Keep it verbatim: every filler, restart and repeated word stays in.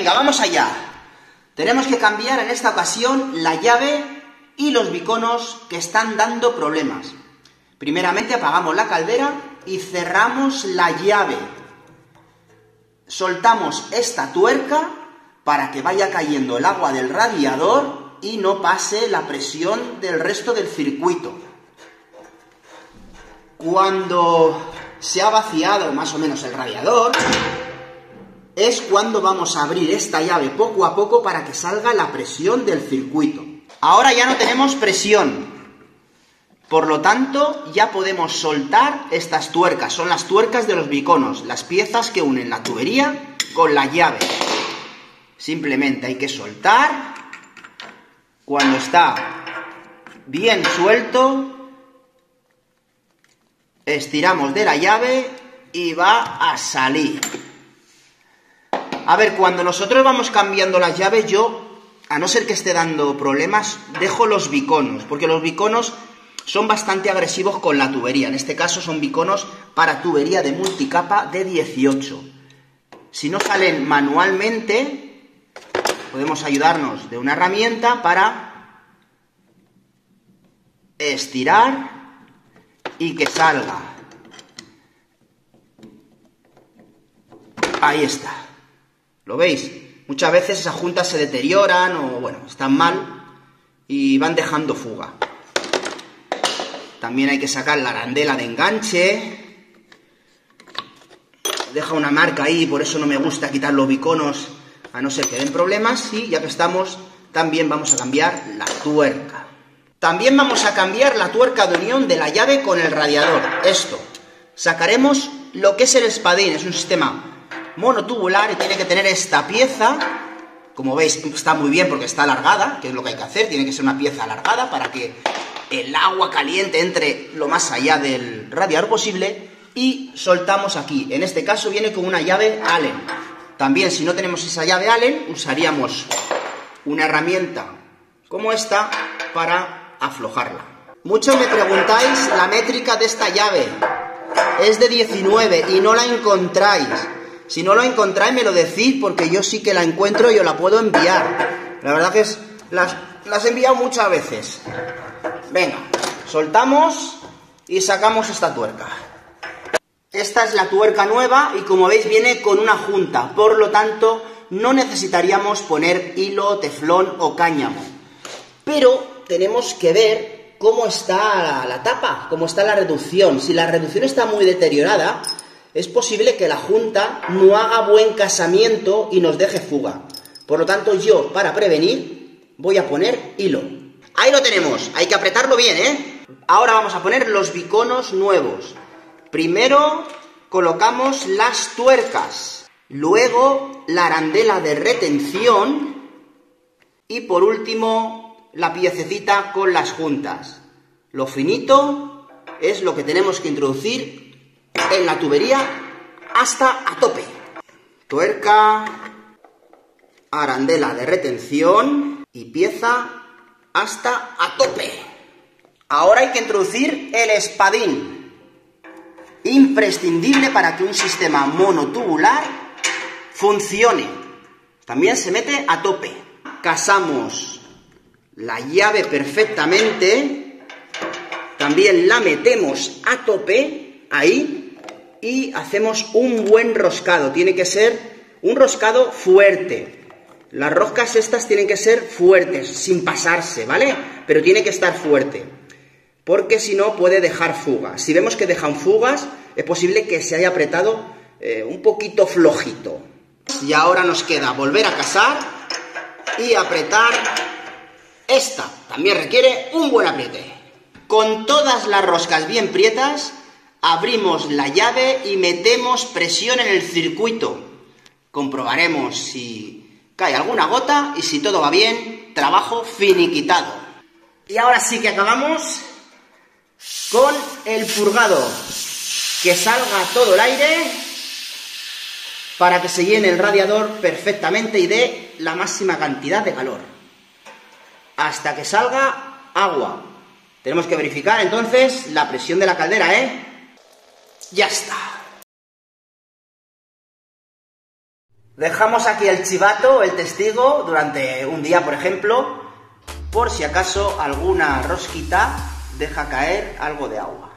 Venga, vamos allá. Tenemos que cambiar en esta ocasión la llave y los biconos que están dando problemas. Primeramente apagamos la caldera y cerramos la llave. Soltamos esta tuerca para que vaya cayendo el agua del radiador y no pase la presión del resto del circuito. Cuando se ha vaciado más o menos el radiador, es cuando vamos a abrir esta llave poco a poco para que salga la presión del circuito. Ahora ya no tenemos presión, por lo tanto ya podemos soltar estas tuercas. Son las tuercas de los biconos, las piezas que unen la tubería con la llave. Simplemente hay que soltar. Cuando está bien suelto, estiramos de la llave y va a salir. A ver, cuando nosotros vamos cambiando las llaves, yo, a no ser que esté dando problemas, dejo los biconos, porque los biconos son bastante agresivos con la tubería. En este caso son biconos para tubería de multicapa de dieciocho. Si no salen manualmente, podemos ayudarnos de una herramienta para estirar y que salga. Ahí está. ¿Lo veis? Muchas veces esas juntas se deterioran o, bueno, están mal y van dejando fuga. También hay que sacar la arandela de enganche. Deja una marca ahí, por eso no me gusta quitar los biconos, a no ser que den problemas. Y ya que estamos, también vamos a cambiar la tuerca. También vamos a cambiar la tuerca de unión de la llave con el radiador. Esto. Sacaremos lo que es el espadín. Es un sistema monotubular y tiene que tener esta pieza. Como veis, está muy bien porque está alargada, que es lo que hay que hacer. Tiene que ser una pieza alargada para que el agua caliente entre lo más allá del radiador posible. Y soltamos aquí. En este caso viene con una llave Allen. También, si no tenemos esa llave Allen, usaríamos una herramienta como esta para aflojarla. Muchos me preguntáis la métrica de esta llave. Es de diecinueve y no la encontráis. Si no la encontráis me lo decís, porque yo sí que la encuentro y os la puedo enviar. La verdad que es, las, las he enviado muchas veces. Venga, soltamos y sacamos esta tuerca. Esta es la tuerca nueva y como veis viene con una junta. Por lo tanto, no necesitaríamos poner hilo, teflón o cáñamo. Pero tenemos que ver cómo está la tapa, cómo está la reducción. Si la reducción está muy deteriorada, es posible que la junta no haga buen casamiento y nos deje fuga. Por lo tanto, yo, para prevenir, voy a poner hilo. Ahí lo tenemos, hay que apretarlo bien, ¿eh? Ahora vamos a poner los biconos nuevos. Primero colocamos las tuercas, luego la arandela de retención y por último la piececita con las juntas. Lo finito es lo que tenemos que introducir en la tubería hasta a tope. Tuerca, arandela de retención y pieza hasta a tope. Ahora hay que introducir el espadín. Imprescindible para que un sistema monotubular funcione. También se mete a tope. Casamos la llave perfectamente. También la metemos a tope. Ahí. Y hacemos un buen roscado. Tiene que ser un roscado fuerte. Las roscas estas tienen que ser fuertes, sin pasarse, ¿vale? Pero tiene que estar fuerte, porque si no puede dejar fugas. Si vemos que dejan fugas, es posible que se haya apretado eh, un poquito flojito. Y ahora nos queda volver a casar y apretar esta. También requiere un buen apriete. Con todas las roscas bien prietas, abrimos la llave y metemos presión en el circuito. Comprobaremos si cae alguna gota y si todo va bien, trabajo finiquitado. Y ahora sí que acabamos con el purgado. Que salga todo el aire para que se llene el radiador perfectamente y dé la máxima cantidad de calor. Hasta que salga agua. Tenemos que verificar entonces la presión de la caldera, ¿eh? Ya está. Dejamos aquí el chivato, el testigo, durante un día, por ejemplo, por si acaso alguna rosquita deja caer algo de agua.